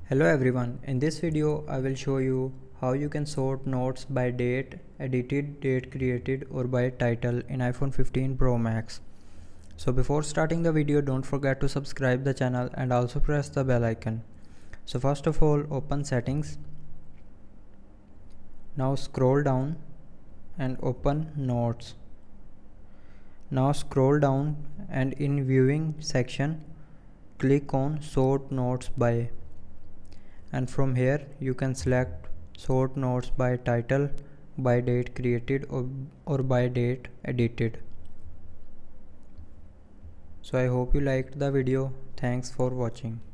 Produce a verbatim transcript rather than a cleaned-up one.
Hello everyone, in this video I will show you how you can sort notes by date, edited, date created or by title in iPhone fifteen Pro Max. So before starting the video, don't forget to subscribe the channel and also press the bell icon. So first of all, open settings. Now scroll down and open notes. Now scroll down and in viewing section click on sort notes by, and from here you can select sort notes by title, by date created or, or by date edited. So I hope you liked the video. Thanks for watching.